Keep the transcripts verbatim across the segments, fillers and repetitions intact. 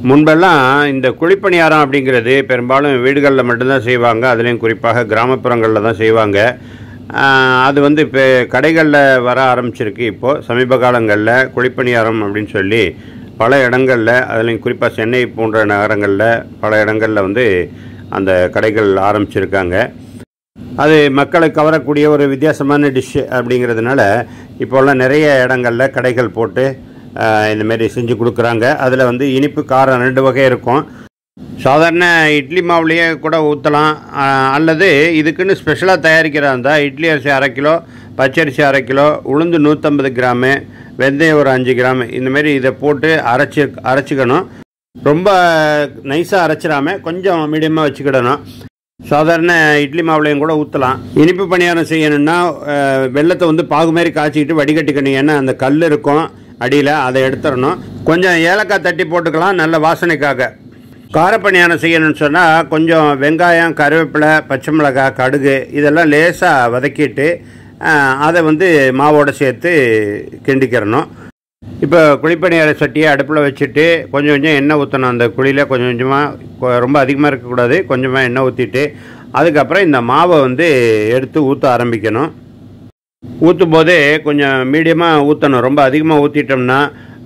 முன்பெல்லாம் இந்த குழிப்பணியாரம் அப்படிங்கிறது பெரும்பாலும் வீடுகளில் மட்டும்தான் செய்வாங்க. அதுலேயும் குறிப்பாக கிராமப்புறங்களில் தான் செய்வாங்க. அது வந்து இப்போ கடைகளில் வர ஆரம்பிச்சிருக்கு. இப்போது சமீப காலங்களில் குழிப்பணியாரம் அப்படின்னு சொல்லி பல இடங்களில், அதுலேயும் குறிப்பாக சென்னை போன்ற நகரங்களில் பல இடங்களில் வந்து அந்த கடைகள் ஆரம்பிச்சிருக்காங்க. அது மக்களை கவரக்கூடிய ஒரு வித்தியாசமான டிஷ்ஷு அப்படிங்கிறதுனால இப்போல்லாம் நிறைய இடங்களில் கடைகள் போட்டு இந்தமாரி செஞ்சு கொடுக்குறாங்க. அதில் வந்து இனிப்பு காரம் ரெண்டு வகை இருக்கும். சாதாரண இட்லி மாவுலேயே கூட ஊற்றலாம், அல்லது இதுக்குன்னு ஸ்பெஷலாக தயாரிக்கிறதா இருந்தால் இட்லி அரிசி அரை கிலோ, பச்சரிசி அரை கிலோ, உளுந்து நூற்றம்பது கிராமு, வெந்தயம் ஒரு அஞ்சு கிராம், இந்தமாரி இதை போட்டு அரைச்சி அரைச்சிக்கணும். ரொம்ப நைஸாக அரைச்சிடாமல் கொஞ்சம் மீடியமாக வச்சுக்கிடணும். சாதாரண இட்லி மாவுலையும் கூட ஊற்றலாம். இனிப்பு பணியாரம் செய்யணுன்னா வெள்ளத்தை வந்து பாகு மாதிரி காய்ச்சிக்கிட்டு வடிகட்டிக்கணும். ஏன்னா அந்த கல் இருக்கும் அடியில், அதை எடுத்துடணும். கொஞ்சம் ஏலக்காய் தட்டி போட்டுக்கலாம் நல்ல வாசனைக்காக. காரப்பணியாரம் செய்யணும்னு சொன்னால் கொஞ்சம் வெங்காயம், கருவேப்பிலை, பச்சை மிளகாய், கடுகு இதெல்லாம் லேசாக வதக்கிட்டு அதை வந்து மாவோடு சேர்த்து கிண்டிக்கிறணும். இப்போ குழிப்பணியார சட்டியை அடுப்பில் வச்சுட்டு கொஞ்சம் கொஞ்சம் எண்ணெய் ஊற்றணும். அந்த குழியில் கொஞ்சம் கொஞ்சமாக, ரொம்ப அதிகமாக இருக்கக்கூடாது, கொஞ்சமாக எண்ணெய் ஊற்றிட்டு அதுக்கப்புறம் இந்த மாவை வந்து எடுத்து ஊற்ற ஆரம்பிக்கணும். ஊற்றும் போதே கொஞ்சம் மீடியமாக ஊற்றணும். ரொம்ப அதிகமாக ஊற்றிட்டோம்னா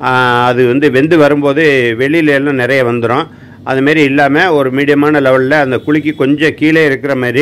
அது வந்து வெந்து வரும்போது வெளியில எல்லாம் நிறைய வந்துடும். அதுமாரி இல்லாமல் ஒரு மீடியமான லெவலில் அந்த குழிக்கு கொஞ்சம் கீழே இருக்கிற மாதிரி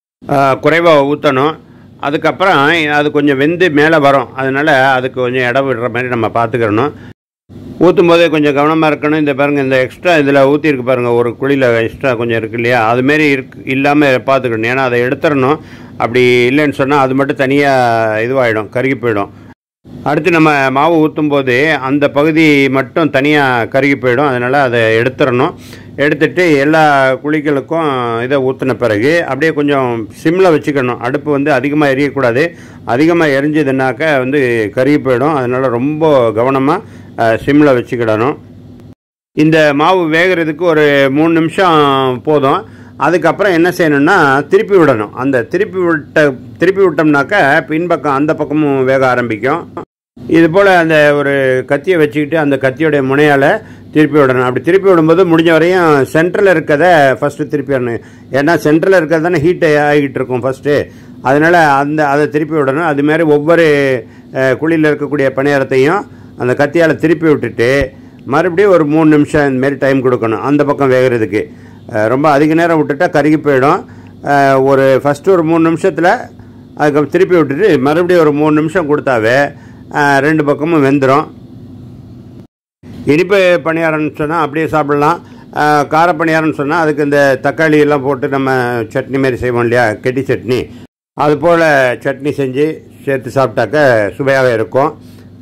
குறைவாக ஊற்றணும். அதுக்கப்புறம் அது கொஞ்சம் வெந்து மேலே வரும். அதனால் அதுக்கு கொஞ்சம் இடம் விடுற மாதிரி நம்ம பார்த்துக்கிறணும். ஊற்றும் போதே கொஞ்சம் கவனமாக இருக்கணும். இந்த பாருங்கள், இந்த எக்ஸ்ட்ரா இதில் ஊற்றிருக்கு பாருங்கள், ஒரு குழியில் எக்ஸ்ட்ரா கொஞ்சம் இருக்குது இல்லையா, அதுமாரி இருக்கு இல்லாமல் பார்த்துக்கணும். ஏன்னா அதை எடுத்துடணும். அப்படி இல்லைன்னு சொன்னால் அது மட்டும் தனியாக இதுவாகிடும், கருகி போயிடும். அடுத்து நம்ம மாவு ஊற்றும் போது அந்த பகுதி மட்டும் தனியாக கருகி போயிடும். அதனால் அதை எடுத்துடணும். எடுத்துட்டு எல்லா குழிகளுக்கும் இதை ஊற்றின பிறகு அப்படியே கொஞ்சம் சிம்மில் வச்சுக்கணும். அடுப்பு வந்து அதிகமாக எரியக்கூடாது. அதிகமாக எரிஞ்சதுனாக்கா வந்து கருகி போயிடும். அதனால் ரொம்ப கவனமாக சிம்மில் வச்சுக்கிடணும். இந்த மாவு வேகிறதுக்கு ஒரு மூணு நிமிஷம் போதும். அதுக்கப்புறம் என்ன செய்யணும்னா திருப்பி விடணும். அந்த திருப்பி விட்ட திருப்பி விட்டோம்னாக்கா பின்பக்கம் அந்த பக்கமும் வேக ஆரம்பிக்கும். இது போல் அந்த ஒரு கத்தியை வச்சுக்கிட்டு அந்த கத்தியோடைய முனையால் திருப்பி விடணும். அப்படி திருப்பி விடும்போது முடிஞ்ச வரையும் சென்டரில் இருக்கிறத ஃபஸ்ட்டு திருப்பி விடணும். ஏன்னா சென்டரில் இருக்கிறது தானே ஹீட் ஆகிட்டு இருக்கும் ஃபஸ்ட்டு. அதனால் அந்த அதை திருப்பி விடணும். அதுமாரி ஒவ்வொரு குழியில் இருக்கக்கூடிய பணியாரத்தையும் அந்த கத்தியால் திருப்பி விட்டுட்டு மறுபடியும் ஒரு மூணு நிமிஷம் இந்தமாரி டைம் கொடுக்கணும் அந்த பக்கம் வேகிறதுக்கு. ரொம்ப அதிக நேரம் விட்டுட்டால் கருகி போயிடும். ஒரு ஃபஸ்ட்டு ஒரு மூணு நிமிஷத்தில் அதுக்கப்புறம் திருப்பி விட்டுட்டு மறுபடியும் ஒரு மூணு நிமிஷம் கொடுத்தாவே ரெண்டு பக்கமும் வெந்துடும். இனிப்பு பணியாரம்னு சொன்னால் அப்படியே சாப்பிட்லாம். கார பணியாரம்னு சொன்னால் அதுக்கு இந்த தக்காளி எல்லாம் போட்டு நம்ம சட்னி மாரி செய்வோம் இல்லையா, கெட்டி சட்னி, அதுபோல் சட்னி செஞ்சு சேர்த்து சாப்பிட்டாக்க சுவையாக இருக்கும்.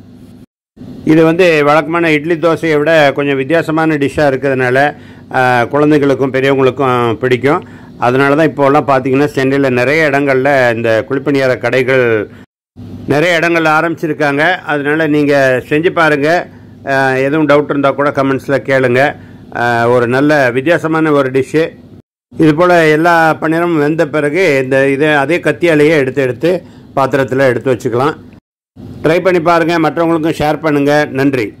இது வந்து வழக்கமான இட்லி தோசையை விட கொஞ்சம் வித்தியாசமான டிஷ்ஷாக இருக்கிறதுனால குழந்தைகளுக்கும் பெரியவங்களுக்கும் பிடிக்கும். அதனால தான் இப்போலாம் பார்த்திங்கன்னா சென்னையில் நிறைய இடங்களில் இந்த குழிப்பணியார கடைகள் நிறைய இடங்களில் ஆரம்பிச்சிருக்காங்க. அதனால் நீங்கள் செஞ்சு பாருங்கள். எதுவும் டவுட் இருந்தால் கூட கமெண்ட்ஸில் கேளுங்க. ஒரு நல்ல வித்தியாசமான ஒரு டிஷ்ஷு. இது போல் எல்லா பணியாரமும் வெந்த பிறகு இந்த இதை அதே கத்தியாலேயே எடுத்து எடுத்து பாத்திரத்தில் எடுத்து வச்சுக்கலாம். ட்ரை பண்ணி பாருங்கள். மற்றவங்களுக்கும் ஷேர் பண்ணுங்கள். நன்றி.